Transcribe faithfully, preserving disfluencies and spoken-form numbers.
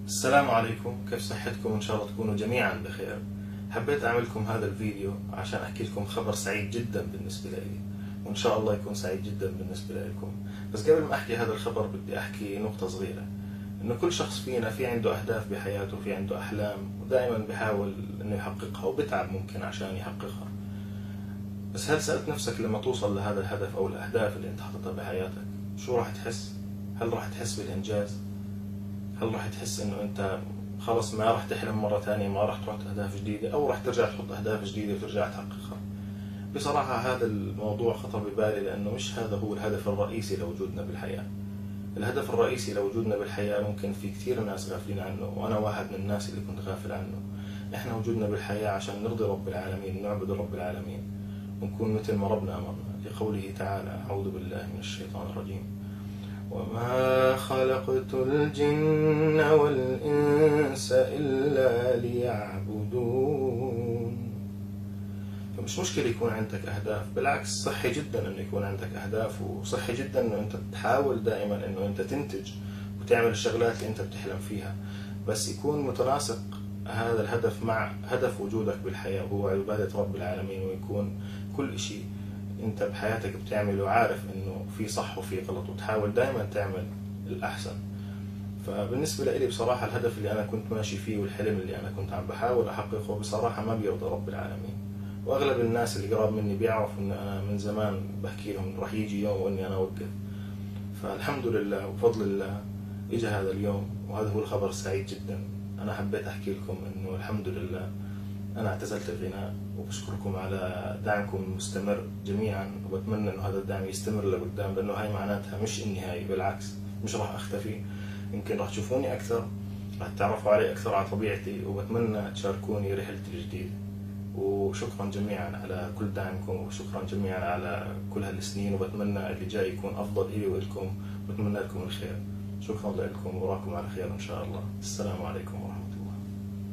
السلام عليكم، كيف صحتكم؟ إن شاء الله تكونوا جميعا بخير. حبيت أعملكم هذا الفيديو عشان أحكي لكم خبر سعيد جدا بالنسبة لي، وإن شاء الله يكون سعيد جدا بالنسبة لكم. بس قبل ما أحكي هذا الخبر بدي أحكي نقطة صغيرة، إنه كل شخص فينا في عنده أهداف بحياته، في عنده أحلام، ودائما بحاول إنه يحققها وبتعب ممكن عشان يحققها. بس هل سألت نفسك لما توصل لهذا الهدف أو الأهداف اللي أنت حاططها بحياتك شو راح تحس؟ هل راح تحس بالإنجاز؟ هل راح تحس انه انت خلص ما راح تحلم مرة ثانية، ما راح تحط اهداف جديدة، او راح ترجع تحط اهداف جديدة وترجع تحققها؟ بصراحة هذا الموضوع خطر ببالي، لانه مش هذا هو الهدف الرئيسي لوجودنا بالحياة. الهدف الرئيسي لوجودنا بالحياة ممكن في كثير ناس غافلين عنه، وانا واحد من الناس اللي كنت غافل عنه. احنا وجودنا بالحياة عشان نرضي رب العالمين، نعبد رب العالمين، ونكون مثل ما ربنا امرنا، لقوله تعالى: اعوذ بالله من الشيطان الرجيم: وما خلقت الجن والإنس إلا ليعبدون. فمش مشكلة يكون عندك أهداف، بالعكس صحي جدا أنه يكون عندك أهداف، وصحي جدا أنه أنت تحاول دائما أنه أنت تنتج وتعمل الشغلات اللي أنت بتحلم فيها، بس يكون متناسق هذا الهدف مع هدف وجودك بالحياة، وهو عبادة رب العالمين، ويكون كل شيء انت بحياتك بتعمله عارف انه في صح وفي غلط، وتحاول دائما تعمل الاحسن. فبالنسبة لي بصراحة الهدف اللي انا كنت ماشي فيه والحلم اللي انا كنت عم بحاول احققه بصراحة ما بيرضى رب العالمين، واغلب الناس اللي قراب مني بيعرفوا ان انا من زمان بحكي لهم رح يجي يوم واني انا اوقف. فالحمد لله وبفضل الله اجى هذا اليوم، وهذا هو الخبر السعيد جدا. انا حبيت احكي لكم انه الحمد لله أنا اعتزلت الغناء، وبشكركم على دعمكم المستمر جميعا، وبتمنى إنه هذا الدعم يستمر لقدام، لأنه هاي معناتها مش النهاية، بالعكس مش راح أختفي، يمكن راح تشوفوني أكثر، راح تتعرفوا علي أكثر على طبيعتي، وبتمنى تشاركوني رحلتي الجديدة. وشكرا جميعا على كل دعمكم، وشكرا جميعا على كل هالسنين، وبتمنى اللي جاي يكون أفضل إلي وإلكم، وبتمنى لكم الخير. شكرا لكم، وراكم على خير إن شاء الله. السلام عليكم ورحمة الله.